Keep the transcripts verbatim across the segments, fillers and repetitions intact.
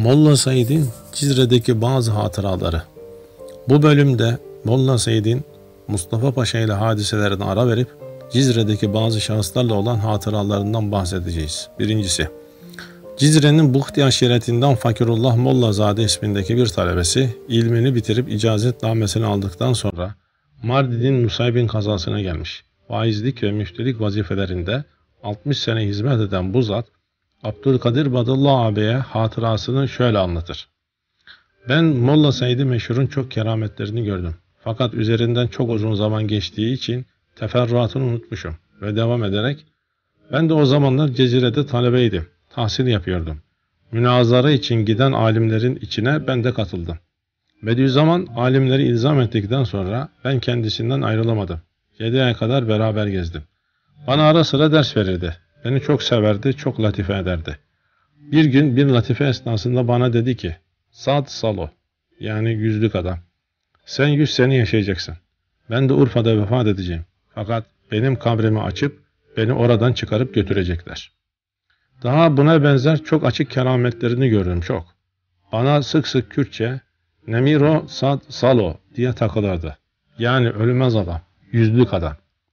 Molla Said'in Cizre'deki bazı hatıraları. Bu bölümde Molla Said'in Mustafa Paşa ile hadiselerine ara verip Cizre'deki bazı şahıslarla olan hatıralarından bahsedeceğiz. Birincisi, Cizre'nin Buhti aşiretinden Fakirullah Mollazade ismindeki bir talebesi ilmini bitirip icazetnamesini aldıktan sonra Mardin'in Nusaybin kazasına gelmiş. Vaizlik ve müftülük vazifelerinde altmış sene hizmet eden bu zat Abdülkadir Badullah ağabeye hatırasını şöyle anlatır. Ben Molla Said-i Meşhur'un çok kerametlerini gördüm. Fakat üzerinden çok uzun zaman geçtiği için teferruatını unutmuşum ve devam ederek ben de o zamanlar Cezire'de talebeydim. Tahsil yapıyordum. Münazara için giden alimlerin içine ben de katıldım. Bediüzzaman alimleri ilzam ettikten sonra ben kendisinden ayrılamadım. Yedi ay kadar beraber gezdim. Bana ara sıra ders verirdi. Beni çok severdi, çok latife ederdi. Bir gün bir latife esnasında bana dedi ki, Sad Salo, yani yüzlük adam, sen yüz sene yaşayacaksın. Ben de Urfa'da vefat edeceğim. Fakat benim kabrimi açıp beni oradan çıkarıp götürecekler. Daha buna benzer çok açık kerametlerini gördüm çok. Bana sık sık Kürtçe, Nemiro Sad Salo diye takılırdı. Yani ölmez adam, yüzlük adam.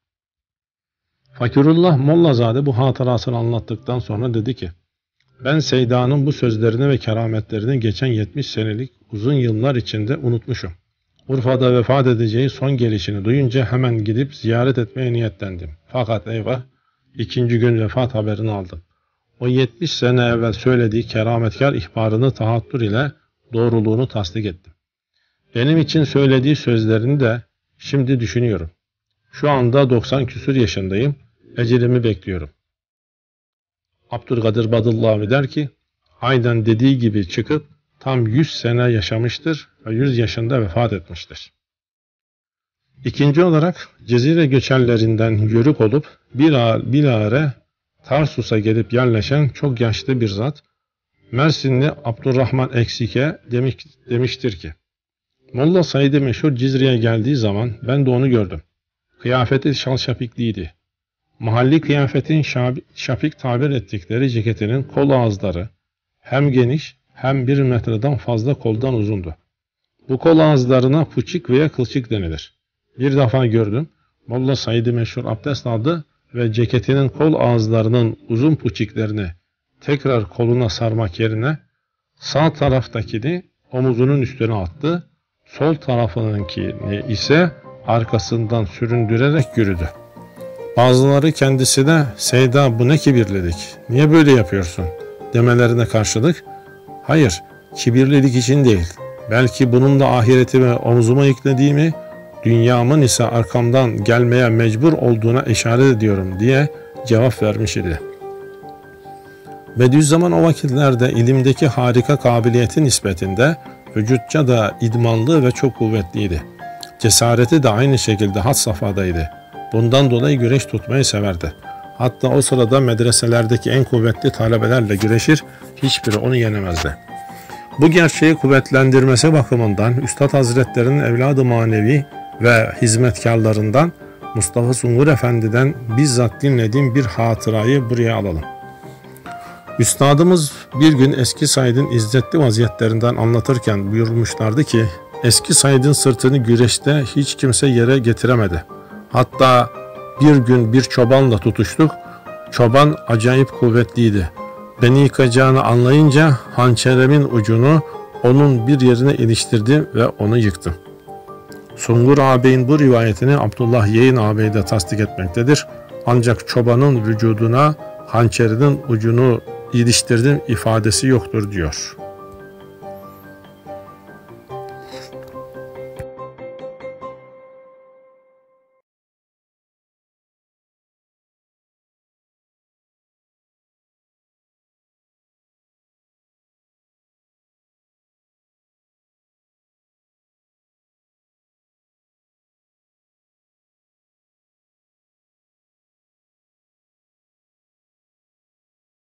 Fakirullah Mollazade bu hatırasını anlattıktan sonra dedi ki, ben Seyda'nın bu sözlerini ve kerametlerini geçen yetmiş senelik uzun yıllar içinde unutmuşum. Urfa'da vefat edeceği son gelişini duyunca hemen gidip ziyaret etmeye niyetlendim. Fakat eyvah, ikinci gün vefat haberini aldım. O yetmiş sene evvel söylediği kerametkar ihbarını tahattür ile doğruluğunu tasdik ettim. Benim için söylediği sözlerini de şimdi düşünüyorum. Şu anda doksan küsur yaşındayım, ecelimi bekliyorum. Abdülkadir Badullah der ki, aynen dediği gibi çıkıp tam yüz sene yaşamıştır ve yüz yaşında vefat etmiştir. İkinci olarak Cezire göçerlerinden yörük olup bilahare Tarsus'a gelip yerleşen çok yaşlı bir zat, Mersinli Abdurrahman Eksik'e demiş, demiştir ki, Molla Said-i Meşhur Cizre'ye geldiği zaman ben de onu gördüm. Kıyafeti şal şapikliydi. Mahalli kıyafetin şapik tabir ettikleri ceketinin kol ağızları hem geniş hem bir metreden fazla koldan uzundu. Bu kol ağızlarına puçik veya kılçık denilir. Bir defa gördüm, Molla Said-i Meşhur abdest aldı ve ceketinin kol ağızlarının uzun puçiklerini tekrar koluna sarmak yerine sağ taraftakini omuzunun üstüne attı, sol tarafınınkini ise arkasından süründürerek yürüdü. Bazıları kendisine Seyda bu ne kibirlilik, niye böyle yapıyorsun demelerine karşılık hayır kibirlilik için değil, belki bunun da ahiretimi omzuma yüklediğimi, dünyamın ise arkamdan gelmeye mecbur olduğuna işaret ediyorum diye cevap vermiş idi. Bediüzzaman o vakitlerde ilimdeki harika kabiliyeti nispetinde vücutça da idmanlı ve çok kuvvetliydi. Cesareti de aynı şekilde had safhadaydı. Bundan dolayı güreş tutmayı severdi. Hatta o sırada medreselerdeki en kuvvetli talebelerle güreşir, hiçbiri onu yenemezdi. Bu gerçeği kuvvetlendirmesi bakımından Üstad Hazretlerinin evladı manevi ve hizmetkarlarından Mustafa Sungur Efendi'den bizzat dinlediğim bir hatırayı buraya alalım. Üstadımız bir gün eski Said'in izzetli vaziyetlerinden anlatırken buyurmuşlardı ki, eski Said'in sırtını güreşte hiç kimse yere getiremedi. Hatta bir gün bir çobanla tutuştuk, çoban acayip kuvvetliydi. Beni yıkacağını anlayınca hançerimin ucunu onun bir yerine iliştirdim ve onu yıktım. Sungur ağabeyin bu rivayetini Abdullah Yeğin ağabey de tasdik etmektedir. Ancak çobanın vücuduna hançerinin ucunu iliştirdim ifadesi yoktur diyor.